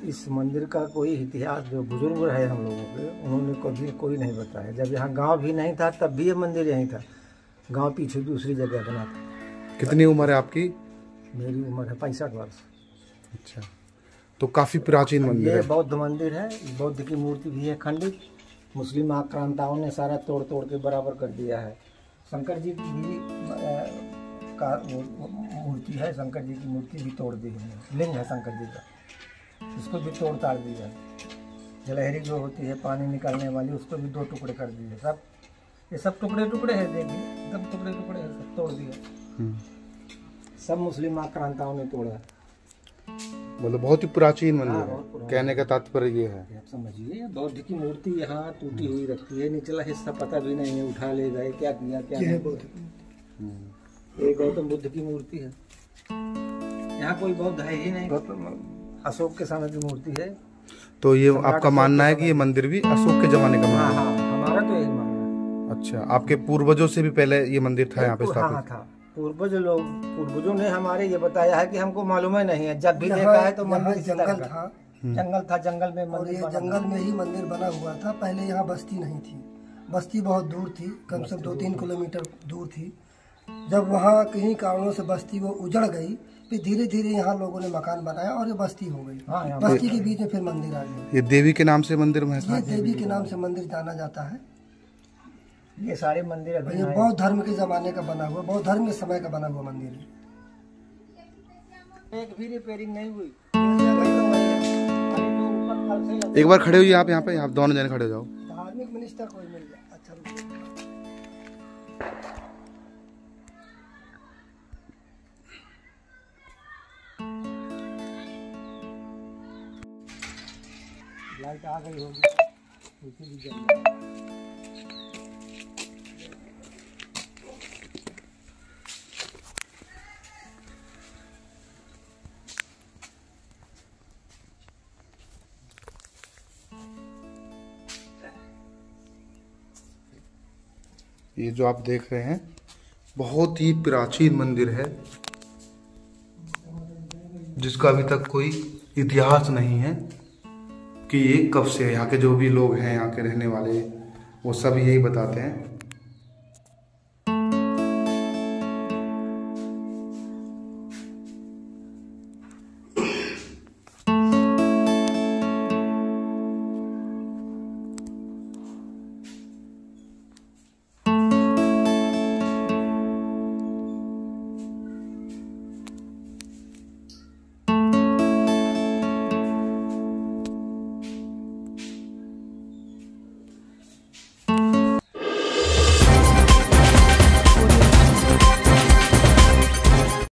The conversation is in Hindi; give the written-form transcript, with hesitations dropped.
इस मंदिर का कोई इतिहास जो बुजुर्ग है हम लोगों के, उन्होंने कभी कोई नहीं बताया। जब यहाँ गांव भी नहीं था तब भी ये मंदिर यहीं था। गांव पीछे दूसरी जगह बना था। कितनी उम्र है आपकी? मेरी उम्र है 65 वर्ष। अच्छा, तो काफ़ी प्राचीन मंदिर है। ये बौद्ध मंदिर है। बौद्ध की मूर्ति भी है खंडित। मुस्लिम आक्रांताओं ने सारा तोड़ तोड़ के बराबर कर दिया है। शंकर जी की भी का मूर्ति है। शंकर जी की मूर्ति भी तोड़ दी है। लिंग है शंकर जी का, उसको भी तोड़ ताड़ दिया। जलहरी जो होती है पानी निकालने वाली, उसको भी 2 टुकड़े कर दिए। सब ये सब टुकड़े टुकड़े है, देखिए एकदम टुकड़े टुकड़े है, सब तोड़ दिया। सब मुस्लिम आक्रांताओं ने तोड़ा। मतलब बहुत ही प्राचीन मंदिर है। कहने का तात्पर्य ये है, आप समझिए, बौद्ध की मूर्ति यहाँ टूटी हुई रखी है। निचला हिस्सा पता भी नहीं है, उठा ले गए, क्या किया क्या नहीं। ये गौतम बुद्ध की मूर्ति है। यहाँ कोई बौद्ध है ही नहीं। अशोक के समय की मूर्ति है। तो ये आपका मानना है कि ये मंदिर भी अशोक के जमाने का मंदिर है? हाँ, हमारा तो यही मानना है। अच्छा, आपके पूर्वजों से भी पहले ये मंदिर था यहाँ पे स्थापित? हाँ था। पूर्वजों ने हमारे ये बताया है कि हमको मालूम ही नहीं है। जब भी देखा है तो मंदिर जंगल था। जंगल में और ये जंगल में ही मंदिर बना हुआ था। पहले यहाँ बस्ती नहीं थी। बस्ती बहुत दूर थी, कम से कम 2-3 किलोमीटर दूर थी। जब वहाँ किन्हीं कारणों से बस्ती वो उजड़ गई, फिर धीरे धीरे यहाँ लोगों ने मकान बनाया और ये बस्ती हो गई। बस्ती के बीच में फिर मंदिर आ गया। ये देवी के नाम से मंदिर में? ये देवी के नाम से मंदिर जाना जाता है। ये सारे मंदिर अभी ये बौद्ध धर्म के जमाने का बना हुआ, बौद्ध धर्म के समय का बना हुआ मंदिर है। एक भी रिपेयरिंग नहीं हुई। एक बार खड़े हुई आप यहाँ पे, आप दोनों जने खड़े हो जाओ। धार्मिक मिनिस्टर कोई मिल गया अच्छा। लाइट आ गई होगी, उसी भी जल। ये जो आप देख रहे हैं बहुत ही प्राचीन मंदिर है, जिसका अभी तक कोई इतिहास नहीं है कि ये कब से है। यहाँ के जो भी लोग हैं, यहाँ के रहने वाले, वो सब यही बताते हैं